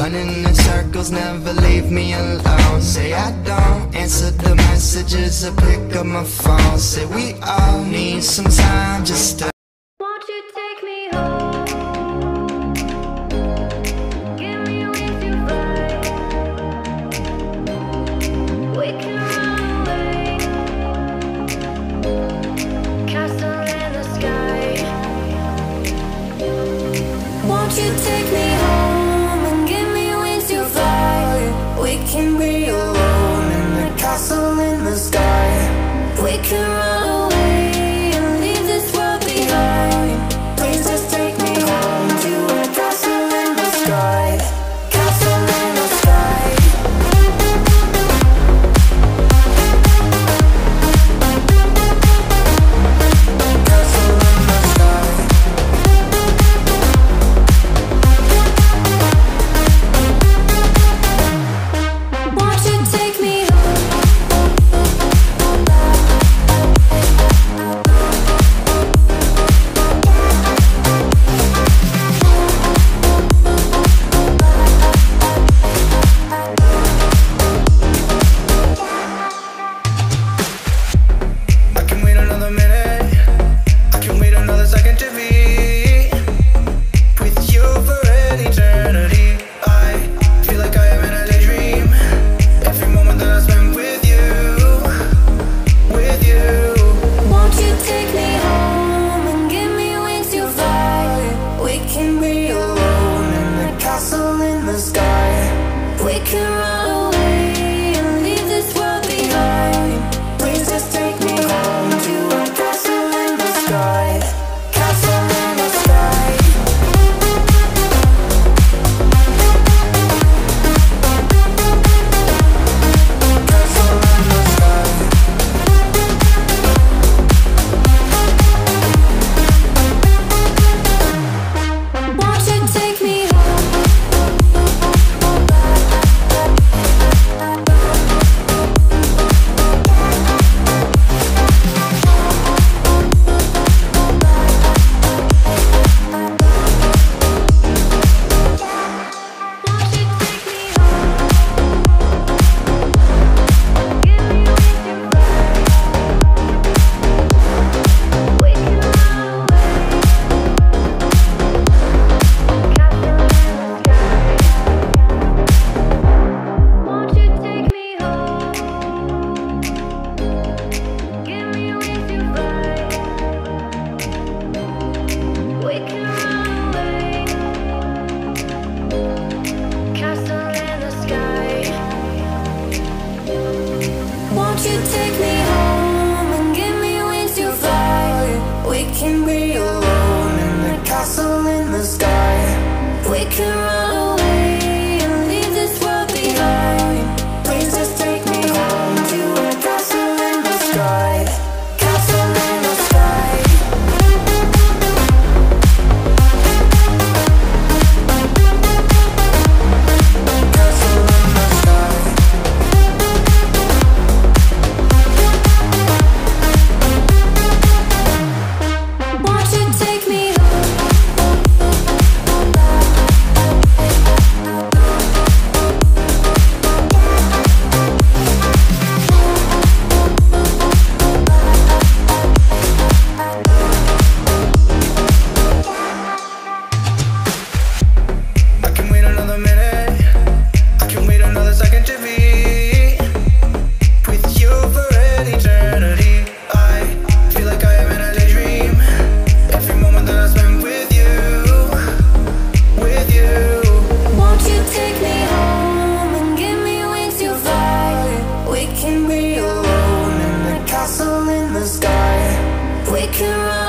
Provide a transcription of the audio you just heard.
running in circles, never leave me alone. Say I don't answer the messages or pick up my phone. Say we all need some time just to. Won't you take me home? Give me wings to fly. We can run away. Castle in the sky. Won't you take me home and give me wings to fly? We can be alone in the castle in the sky. We can run away and leave this world behind. Please just take me home to a castle in the sky. Castle in the sky. Castle in the sky. Won't you take me I can wait another minute, I can wait another second to be with you for an eternity. I feel like I am in a daydream. Every moment that I spend with you, with you. Won't you take me home and give me wings to fly? We can be alone in the castle in the sky. We can run away and leave this world behind. Please just take me home to a castle in the sky. Castle in the sky. Castle in the sky. Won't you take me Won't you take me home and give me wings to fly? We can be alone in the castle in the sky. We can run away and leave this world behind. Please just take me home to a castle in the sky. Castle in the sky. Castle in the sky. Won't you take me I can wait another minute, I can wait another second to be with you for an eternity. I feel like I am in a daydream. Every moment that I spend with you, with you. Won't you take me home and give me wings to fly? We can be alone in the castle in the sky. We can run